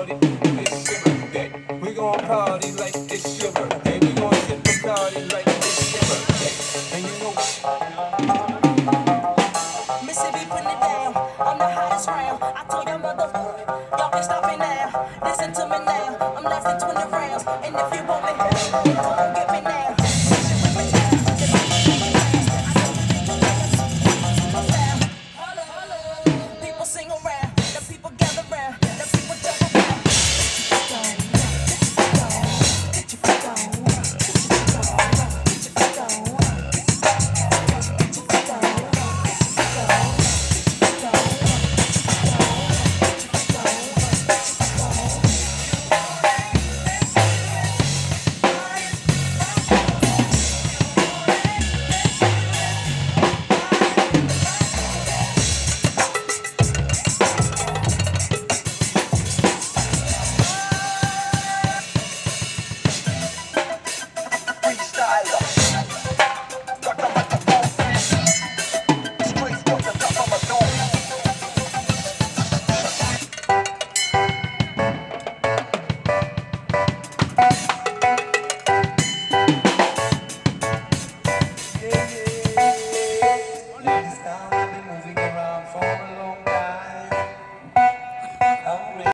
party, it's your birthday. We gon' party like it's your birthday. We gon' sip the party like it's your birthday. And you know Mississippi putting it down. I'm the hottest round. I told your mother, y'all can stop me now. Listen to me now. I'm lasting 20